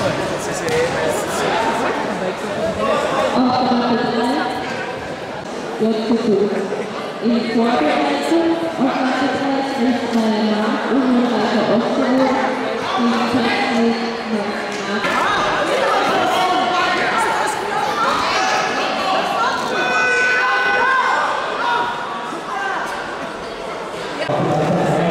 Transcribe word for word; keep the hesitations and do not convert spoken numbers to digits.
In Vorbereitung auf Wasserpreis ist bei Marc Uwe Ostero die Technik noch nach.